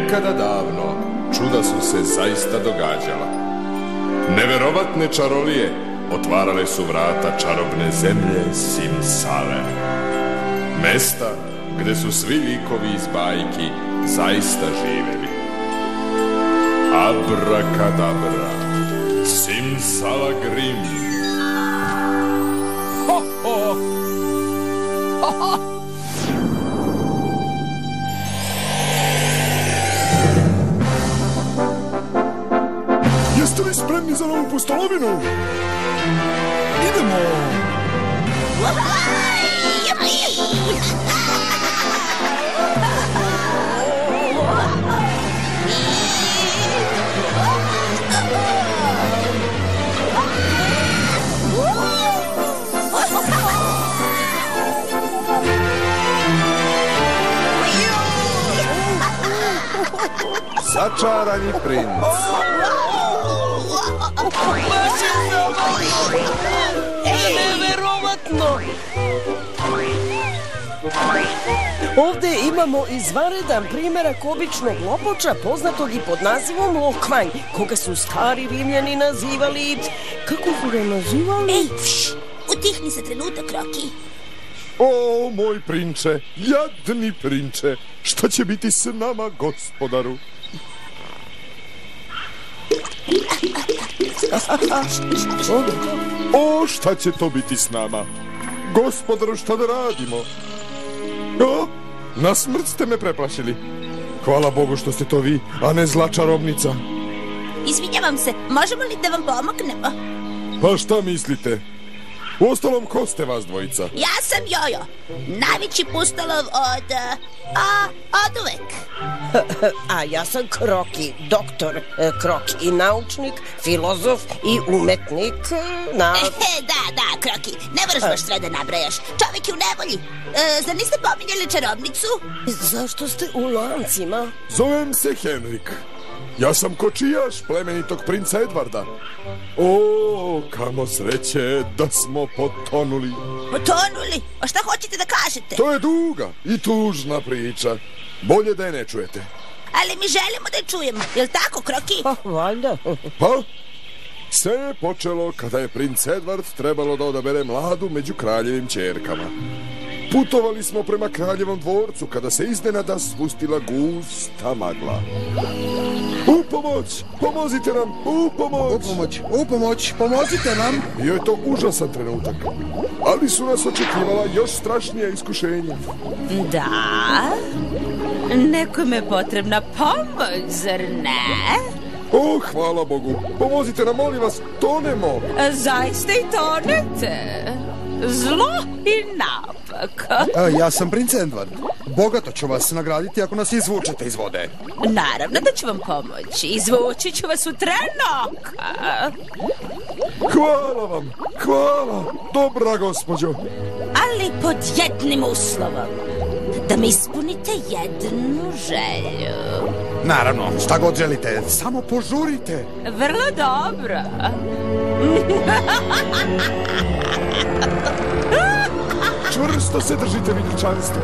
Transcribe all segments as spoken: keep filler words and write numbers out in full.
Nekada davno čuda su se zaista događala. Neverovatne čarolije otvarale su vrata čarobne zemlje Simsale. Mesta gde su svi likovi iz bajki zaista živeli. Abrakadabra, Simsala Grim. Ho, ho. Ho, ho. Jeste li spremni za novu pustolovinu? Idemo! Začarani princ. Baš je zabavno. Neverovatno. Ovde imamo izvanredan primerak običnog lopoča, poznatog i pod nazivom lokvanj, koga su stari Rimljani nazivali... Kako su ga nazivali? Ej, pš, utihni se trenutak, Roki. O, moj prinče, jadni prinče, šta će biti s nama, gospodaru? O, šta će to biti s nama? Gospodaru, šta da radimo? O, na smrt ste me preplašili. Hvala Bogu što ste to vi, a ne zla čarobnica. Izvinjavam se, možemo li da vam pomognemo? Pa šta mislite? Uostalom, ko ste vas dvojica? Ja sam Jojo, najveći pustolov od... A, od uvek. A ja sam Kroki, doktor Kroki, i naučnik, filozof i umetnik na... E, da, da, Kroki, ne moraš baš sve da nabrajaš. Čovek je u nevolji. E, zar niste pominjali čarobnicu? Zašto ste u lancima? Zovem se Henrik. Ja sam kočijaš plemenitog princa Edvarda. O, kamo sreće da smo potonuli. Potonuli? A šta hoćete da kažete? To je duga i tužna priča. Bolje da je ne čujete. Ali mi želimo da je čujemo, jel tako, Kroki? Pa, valjda. Pa, sve je počelo kada je princ Edvard trebalo da odabere mladu među kraljevim ćerkama. Putovali smo prema kraljevom dvorcu kada se iznenada spustila gusta magla. U pomoć! Pomozite nam! U pomoć! U pomoć! U pomoć! Pomozite nam! Bio je to užasan trenutak, ali su nas očekivala još strašnija iskušenja. Da? Nekome je potrebna pomoć, zar ne? O, hvala Bogu! Pomozite nam, molim vas, tonemo! Zaista i tonete? Zlo i napak. A, ja sam princ Edvard. Bogato ću vas nagraditi ako nas izvučete iz vode. Naravno da ću vam pomoći. Izvući ću vas u trenok. Hvala vam! Hvala! Dobra gospođo! Ali pod jednim uslovom. Da mi ispunite jednu želju. Naravno, šta god želite, samo požurite. Vrlo dobro. Čvrsto se držite, veličanstvo.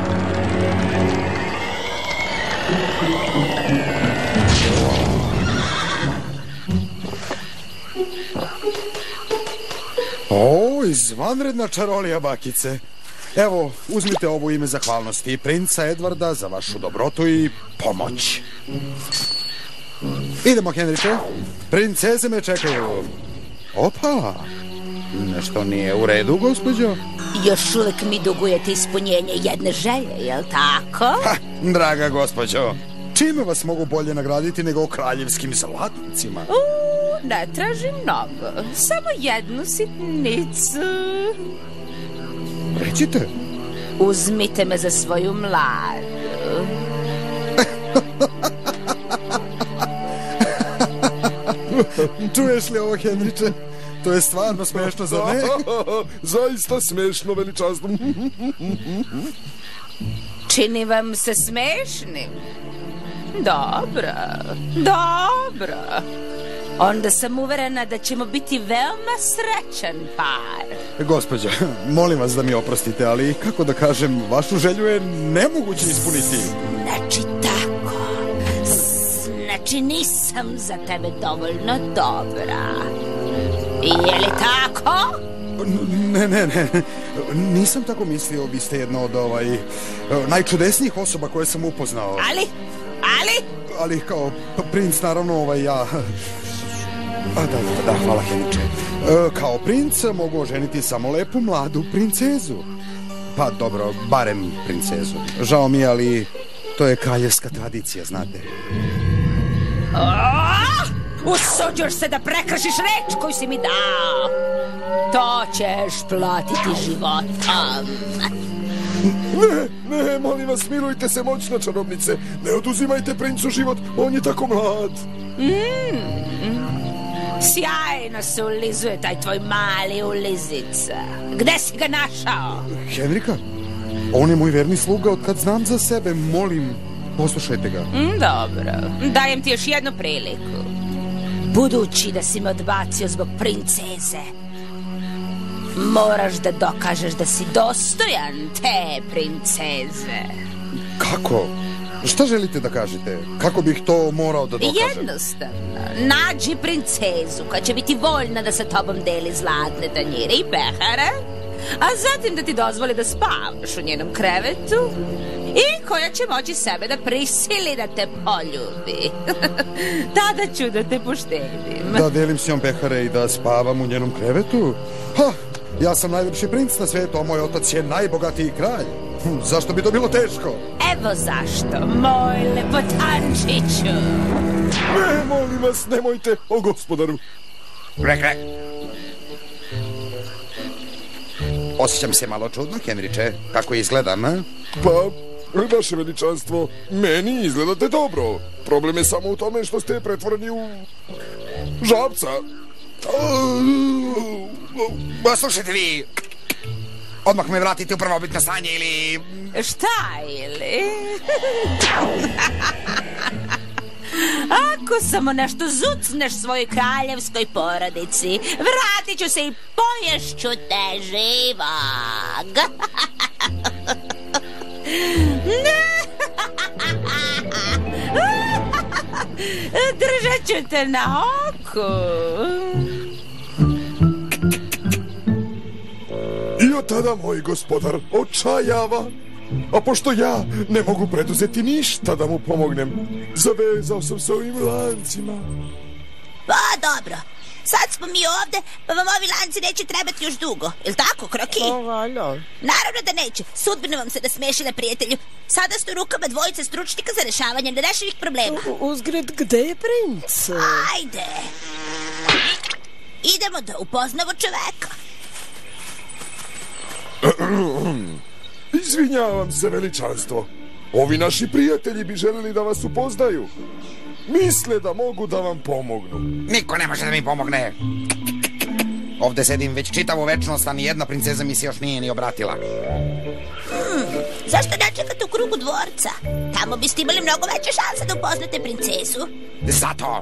O, izvanredna čarolija, bakice. Evo, uzmite ovo ime zahvalnosti princa Edvarda za vašu dobrotu i pomoć. Idemo, Henriče. Princeze me čekaju. Opa, nešto nije u redu, gospođo. Još uvek mi dugujete ispunjenje jedne želje, jel tako? Ha, draga gospođo, čime vas mogu bolje nagraditi nego kraljevskim zlatnicima? U, ne tražim mnogo, samo jednu sitnicu. Recite. Uzmite me za svoju mladu. Čuješ li ovo, Henriče? To je stvarno smešno, zar ne? Zaista smešno, veličanstvo. Čini vam se smešnim? Dobro, dobro. Onda sam uverena da ćemo biti veoma srećan par. Gospođa, molim vas da mi oprostite, ali kako da kažem, vašu želju je nemoguće ispuniti. Znači tako, Znači, nisam za tebe dovoljno dobra. Je li tako? Ne, ne, ne, nisam tako mislio, vi ste jedna od ovaj, najčudesnijih osoba koje sam upoznao. Ali, ali? Ali kao princ, naravno, ovaj, ja... A, da, da, da, hvala, Henriče. E, kao princ mogu oženiti samo lepu mladu princezu. Pa dobro, barem princezu. Žao mi je, ali to je kraljevska tradicija, znate. Usuđuješ se da prekršiš reč koju si mi dao. To ćeš platiti životom. Ne, ne, molim vas, milujte se, moćna čarobnice. Ne oduzimajte princu život, on je tako mlad. Mm. Sjajno se ulizuje taj tvoj mali ulizica. Gde si ga našao? Henrika, on je moj verni sluga od kad znam za sebe, molim, poslušajte ga. Mm, dobro, dajem ti još jednu priliku. Budući da si me odbacio zbog princeze, moraš da dokažeš da si dostojan te princeze. Kako? Šta želite da kažete? Kako bih to morao da dokažem? Jednostavno, nađi princezu koja će biti voljna da sa tobom deli zlatne tanjire i pehare, a zatim da ti dozvoli da spavaš u njenom krevetu i koja će moći sebe da prisili da te poljubi. Tada ću da te poštedim. Da delim s njom pehare i da spavam u njenom krevetu? Ha, ja sam najlepši princ na svetu, a moj otac je najbogatiji kralj. Hm, zašto bi to bilo teško? Evo zašto, moj lepotančiću. Ne, molim vas, nemojte, o gospodaru. Rek, rek. Osjećam se malo čudno, Henriče. Kako izgledam, a? Pa, vaše veličanstvo, meni izgledate dobro. Problem je samo u tome što ste pretvoreni u... žabca. Ba, slušajte vi, odmah me vratite u prvobitno stanje ili... Šta ili? Ako samo nešto zucneš svojoj kraljevskoj porodici, vratit ću se i poješću te živog. Držat ću te na oku. I od tada moj gospodar očajava. A pošto ja ne mogu preduzeti ništa da mu pomognem, zavezao sam se ovim lancima. Pa dobro, sad smo mi ovde, pa vam ovi lanci neće trebati još dugo. Jel tako, Kroki? O, valjda. Naravno da neće, sudbino vam se nasmešila, prijatelju. Sada ste u rukama dvojice stručnika za rešavanje nerešivih problema. U, uzgred, gde je princ? Ajde. Idemo da upoznamo čoveka. Izvinjavam se, veličanstvo. Ovi naši prijatelji bi želeli da vas upoznaju. Misle da mogu da vam pomognu. Niko ne može da mi pomogne. Ovde sedim već čitavu večnost, a nijedna princeza mi se još nije ni obratila. Hmm, zašto ne čekate u krugu dvorca? Tamo biste imali mnogo veće šanse da upoznate princezu. Zato.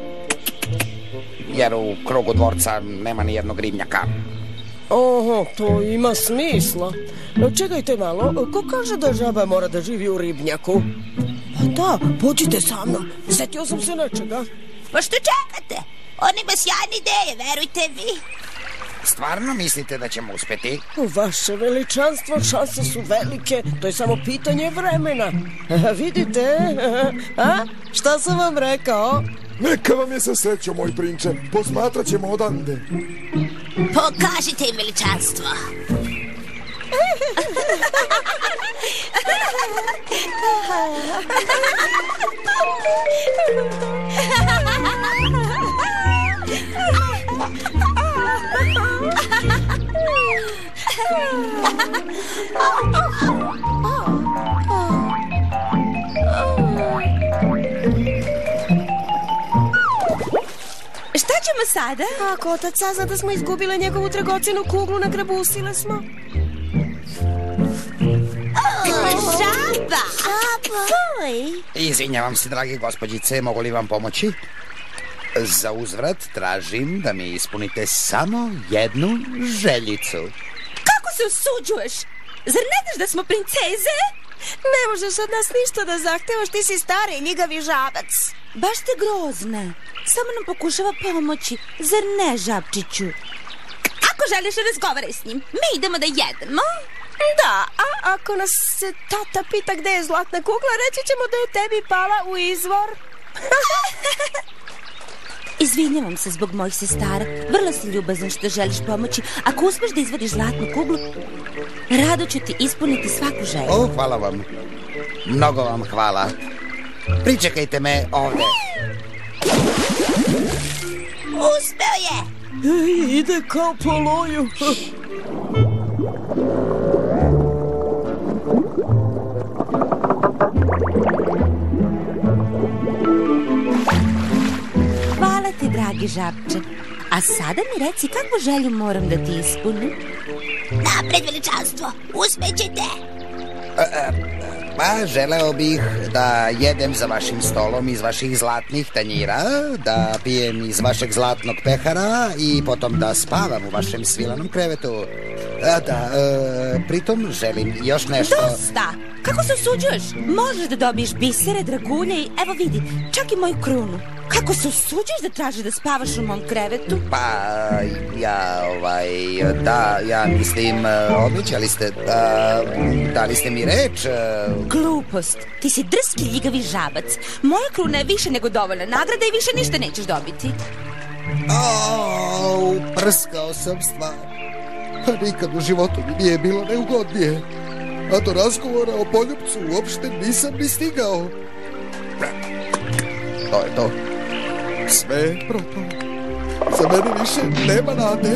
Jer u krugu dvorca nema ni jednog ribnjaka. Oho, to ima smisla. Čekajte malo, ko kaže da žaba mora da živi u ribnjaku? Pa da, pođite sa mnom, setio sam se nečega. Pa što čekate? On ima sjajne ideje, verujte vi. Stvarno mislite da ćemo uspeti? Vaše veličanstvo, šanse su velike, to je samo pitanje vremena. A, vidite, a? Šta sam vam rekao? Neka vam je sa srećom, moj prinče, posmatrat ćemo odande. Pokažite im veličanstvo. Šta ćemo sada? Ako otac sazna da smo izgubile njegovu dragocenu kuglu, nagrabusile smo. Žaba! Žaba! Izvinjavam se, dragi gospođice, mogu li vam pomoći? Za uzvrat tražim da mi ispunite samo jednu željicu. Kako se usuđuješ? Zar ne znaš da smo princeze? Ne možeš od nas ništa da zahtevaš, ti si stari i ljigavi žabac. Baš ste grozna. Samo nam pokušava pomoći. Zar ne, žabčiću? Ako želiš, razgovaraj s njim. Mi idemo da jedemo. Da, a ako nas se tata pita gde je zlatna kugla, reći ćemo da je tebi pala u izvor. Izvinjavam se zbog mojih sestara. Vrlo si ljubazan što želiš pomoći. Ako uspeš da izvadiš zlatnu kuglu, rado ću ti ispuniti svaku želju. O, hvala vam. Mnogo vam hvala. Pričekajte me ovde. Uspeo je! Ej, ide kao po loju. Hvala ti, dragi žabče. A sada mi reci kakvu želju moram da ti ispunim. Napred, veličanstvo, uspećete. Pa, želeo bih da jedem za vašim stolom iz vaših zlatnih tanjira, da pijem iz vašeg zlatnog pehara i potom da spavam u vašem svilanom krevetu. A da, e, pritom želim još nešto... Dosta! Kako se usuđuješ? Možeš da dobiješ bisere, dragulje i, evo vidi, čak i moju krunu. Kako se usuđuješ da tražiš da spavaš u mom krevetu? Pa, ja, ovaj, da, ja mislim, obećali ste, da, dali ste mi reč. Glupost, ti si drski ljigavi žabac. Moja kruna je više nego dovoljna nagrada i više ništa nećeš dobiti. Au, prskao sam stvar. Pa nikad u životu mi nije bilo neugodnije. A do razgovora o poljupcu uopšte nisam ni stigao. To je to. Sve je propalo. Za mene više nema nade.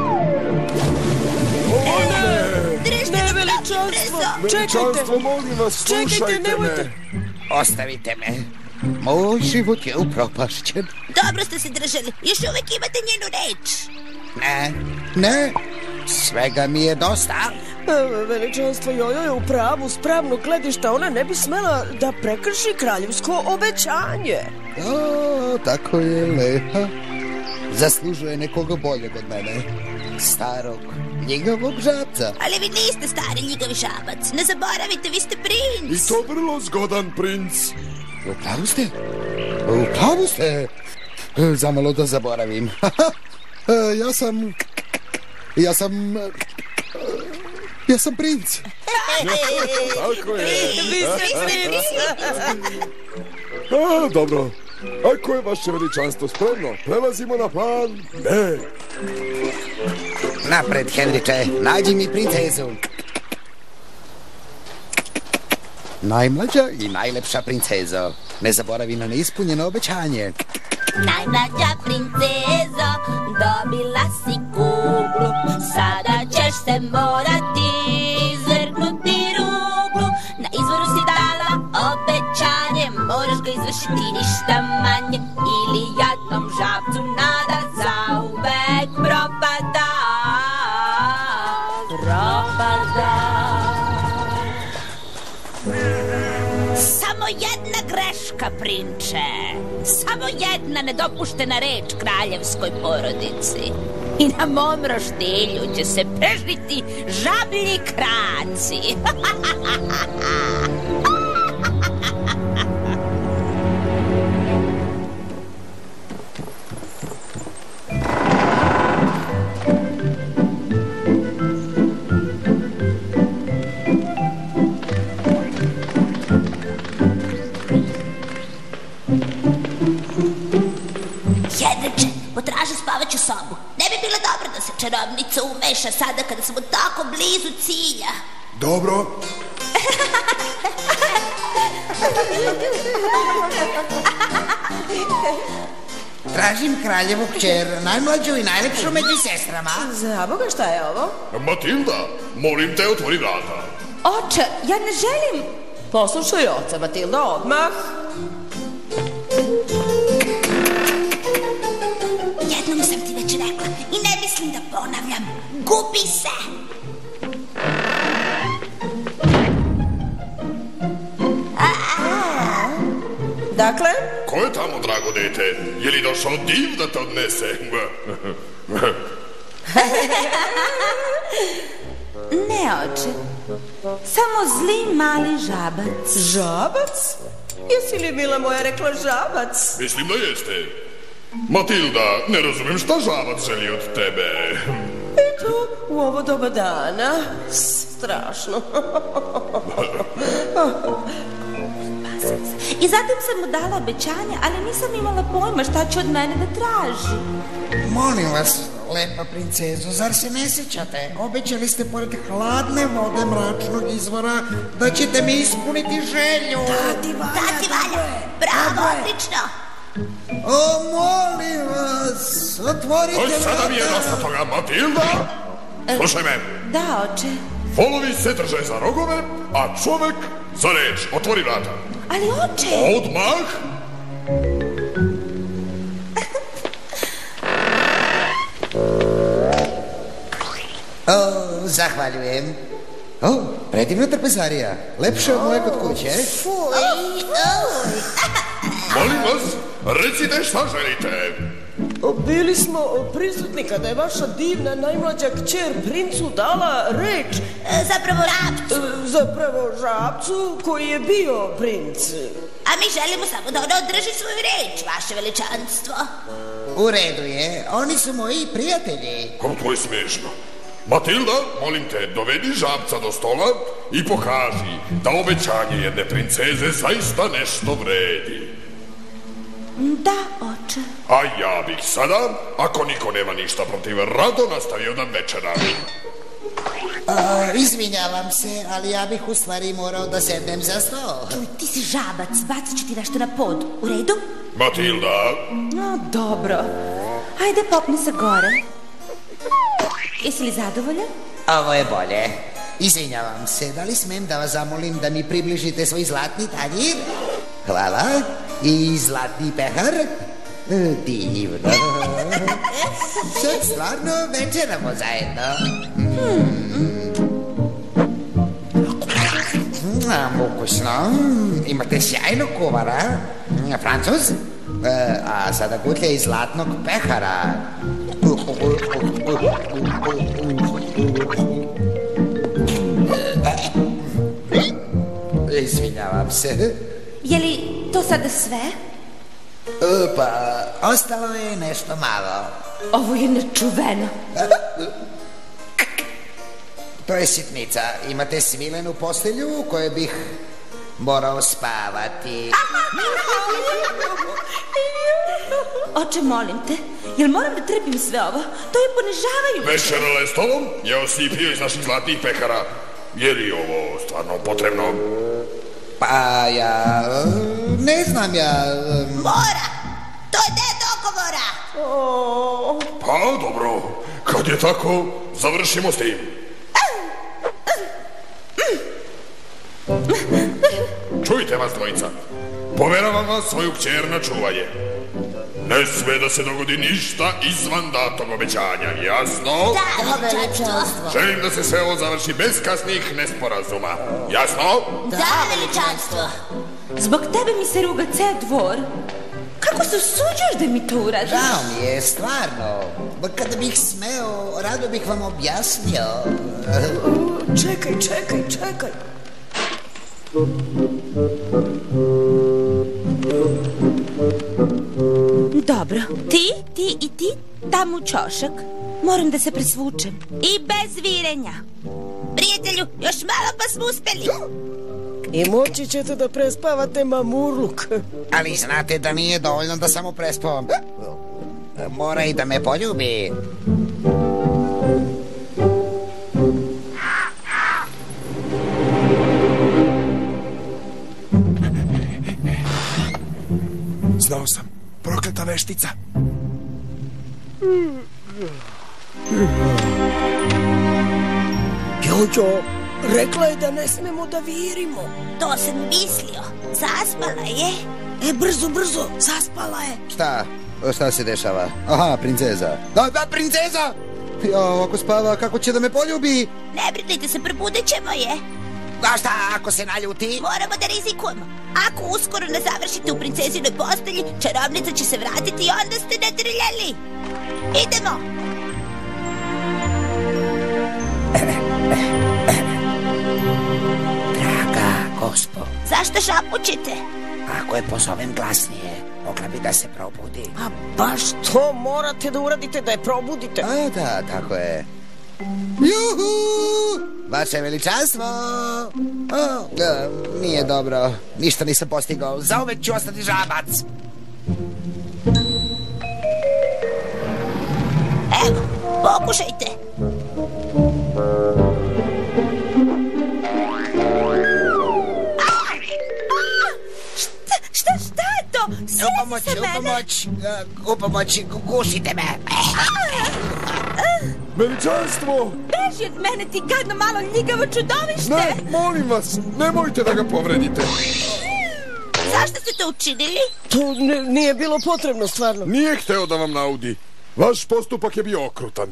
O, ne! Ne, veličanstvo, Veličanstvo, čekajte. molim vas, Čekajte, slušajte nemojte. me. Ostavite me. Moj život je upropašćen. Dobro ste se držali, još uvek imate njenu reč. Ne, ne, svega mi je dosta. E, Veličanstvo, Jojo je u pravu, s pravnog gledišta ona ne bi smela da prekrši kraljevsko obećanje. O, tako je lepa. Zaslužuje nekoga boljeg od mene. Starog, ljigavog žabca. Ali vi niste stari ljigavi žabac. Ne zaboravite, vi ste princ. I to vrlo zgodan princ. U pravu ste? U pravu ste? E, Zamalo da zaboravim. E, Ja sam... Ja sam... e, Ja sam princ. Tako je. Vi ste princ. A, dobro. Ako je vaše veličanstvo spremno, prelazimo na plan B. Napred, Henriče, nađi mi princezu. Najmlađa i najlepša princezo. Ne zaboravi na neispunjeno obećanje. Najmlađa princezo, dobila si kuglu. Sada ćeš se morati izvrgnuti ruglu. Na izvoru si dala obećanje, moraš ga izvršiti ništa manje. Ili jadnom žabcu nada zauvek propada. Propada. Samo jedna greška, prinče. Samo jedna nedopuštena reč kraljevskoj porodici. I na mom roštilju će se prežiti žablji kraci. Henriče, potraži spavaću sobu. Ne bi bilo dobro da se čarobnica umeša sada kada smo tako blizu cilja. Dobro. Tražim kraljevu kćer, najmlađu i najlepšu među sestrama. Za Boga, šta je ovo? Matilda, molim te, otvori vrata. Oče, ja ne želim. Poslušaj oca, Matilda, odmah. Jednom sam ti već rekla i ne mislim da ponavljam. Gubi se! Dakle? Ko je tamo, drago dete? Je li došao div da te odnese? Ne, oče. Samo zli mali žabac. Žabac? Jesi li, mila moja, rekla žabac? Mislim da jeste. Matilda, ne razumijem šta žabac želi od tebe. Eto, u ovo doba dana. Strašno. I zatim sam mu dala obećanje, ali nisam imala pojma šta će od mene da traži. Molim vas, lepa princezo, zar se ne sjećate? Obećali ste pored hladne vode mračnog izvora da ćete mi ispuniti želju. Da ti valja. Bravo, odlično. O, molim vas, otvorite Oj, sada vrata. mi je dosta toga, Matilda. Slušaj me. Da, oče. Volovi se drže za rogove, a čovek za reč. Otvori vrata. Ali oče... Odmah. O, zahvaljujem. O, predivna trpezarija. Lepše od moje kod kuće. Molim vas, recite šta želite. Bili smo prisutni kada je vaša divna najmlađa kćer princu dala reč. Zapravo žabcu. Zapravo žabcu koji je bio princ. A mi želimo samo da ona održi svoju reč, vaše veličanstvo. U redu je, oni su moji prijatelji. Kako to je smiješno. Matilda, molim te, dovedi žabca do stola i pokaži da obećanje jedne princeze zaista nešto vredi. Da, oče. A ja bih sada, ako niko nema ništa protiv, rado nastavio da večeram. A, izvinjavam se, ali ja bih u stvari morao da sednem za stol. Čuj, ti si žabac, bacit ću ti nešto na pod. U redu? Matilda. No, dobro. Hajde, popni se gore. Jesi li zadovoljan? Ovo je bolje. Izvinjavam se, da li smem da vas zamolim da mi približite svoj zlatni tanjir? Hvala. I zlatni pehar? Divno. Sad stvarno večeramo zajedno. Mm, ukusno. Imate sjajnog kuvara. Francuz? A sada gutlje iz zlatnog pehara. Izvinjavam se. Je li to sada sve? Pa, ostalo je nešto malo. Ovo je nečuveno. To je sitnica. Imate svilenu postelju u kojoj bih morao spavati. Oče, molim te, jel moram da trpim sve ovo? To je ponižavajuće. Večerala je s tobom, jeo si i pio iz naših zlatnih pehara. Je li ovo stvarno potrebno? Pa ja... ne znam ja... Mora! To je deo dogovora! Pa dobro, kad je tako, završimo s tim. Čujte vas dvojica, poveravam vas svoju kćer na čuvanje. Ne sme da se dogodi ništa izvan datog obećanja, jasno? Da, veličanstvo! Želim da se sve ovo završi bez kasnih nesporazuma, jasno? Da, veličanstvo! Zbog tebe mi se ruga ceo dvor. Kako se usuđuješ da mi to uradiš? Žao mi je, stvarno. Kada bih smeo, rado bih vam objasnio. Čekaj, čekaj, čekaj. Dobro, ti, ti i ti tamo u ćošak. Moram da se presvučem. I bez virenja. Prijatelju, još malo pa smo uspeli. I moći ćete da prespavate mamurluk. Ali znate da nije dovoljno da samo prespavam. Mora i da me poljubi. Znao sam, prokleta veštica. Jojo, rekla je da ne smemo da virimo. To sam mislio. Zaspala je. E, brzo, brzo, zaspala je. Šta? Šta se dešava? Aha, princeza. Da, da, princeza! Ja, ako spava, kako će da me poljubi? Ne brinite se, probudit ćemo je. A šta ako se naljuti? Moramo da rizikujemo. Ako uskoro ne završite u princezinoj postelji, čarobnica će se vratiti i onda ste nadrljali. Idemo. Draga gospo, Zašto šapućete? ako je pozovem glasnije, mogla bi da se probudi. A baš to morate da uradite, da je probudite. A, da, tako je. Juhu! Vaše veličanstvo! O, a, nije dobro. Ništa nisam postigao. Zauvek ću ostati žabac. Evo, pokušajte. Šta, šta, šta je to? Upomoć, Sjeti se mene. upomoć, uh, upomoć, gušite me. Veličanstvo! Beži od mene, ti gadno malo ljigavo čudovište. Ne, molim vas, nemojte da ga povredite. Zašto ste to učinili? To ne- nije bilo potrebno, stvarno. Nije hteo da vam naudi. Vaš postupak je bio okrutan.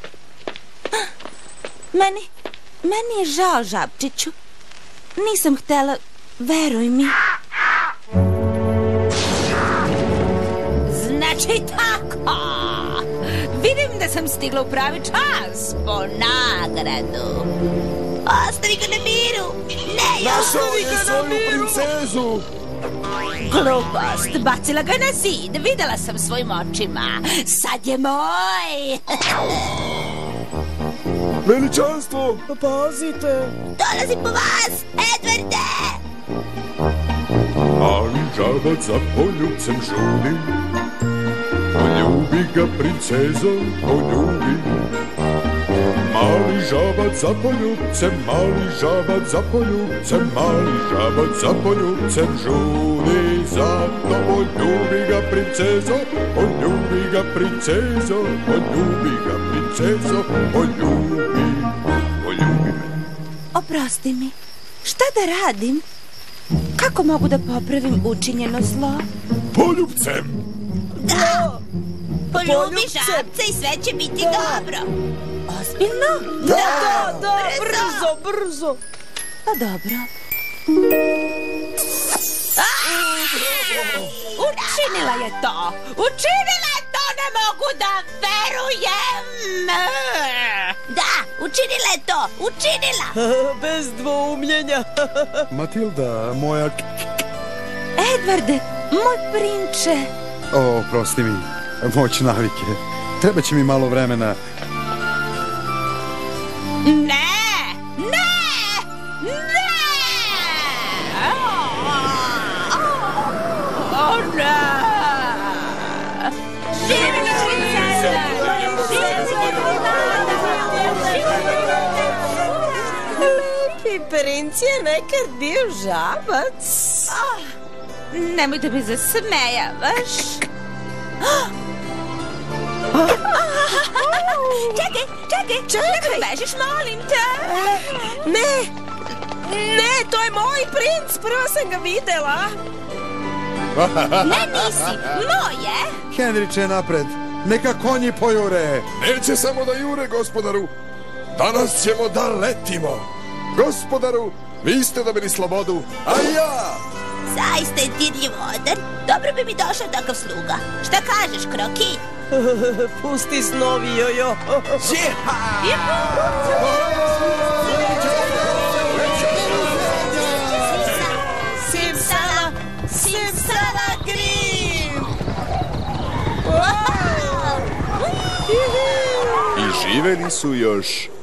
Meni, meni je žao, Žabčiću. Nisam htela, veruj mi. Znači tako. Vidim da sam stigla u pravi čas po nagradu. Ostavi ga na miru. Ne, Našao je svoju princezu! Glupost, bacila ga na zid. Videla sam svojim očima. Sad je moj. Veličanstvo! Pa pazite. dolazi po vas, Edvarde. Mali žabac za poljubcem žudi, poljubi ga princezo, poljubi. Mali žabac za poljubcem, mali žabac za poljubcem, mali žabac za poljubcem žudi. Zato poljubi ga princezo, poljubi ga princezo, poljubi ga princezo, poljubi, poljubi me. Oprosti mi. Šta da radim? Kako mogu da popravim učinjeno zlo? Poljubcem! Da. Poljubi Poljubce. žabca i sve će biti dobro. Ozbiljno? Da, da, da, brzo, brzo. Pa dobro. Učinila je to! Učinila je to! Ne mogu da verujem! Da, učinila je to, učinila. Bez dvoumljenja. Matilda, moja... Edvarde, moj prinče! O, prosti mi, moć navike. Treba će mi malo vremena. Ne! Ne! Ne! O, ne! Živjela princeza! Lepi princ je nekad bio žabac. Nemoj da me zasmejavaš. Čekaj, čekaj, čekaj, ne bežiš, molim te. Ne, ne, to je moj princ, prvo sam ga videla. Ne, nisi, moje. Henriče, napred. Neka konji pojure. Neće samo da jure, gospodaru. Danas ćemo da letimo. Gospodaru, vi ste dobili slobodu, a ja... Zaista je dirljiv odar. Dobro bi mi došao takav sluga. Šta kažeš, Kroki? Pusti snovi, jojo. Simsala, simsala, grim! I živeli su još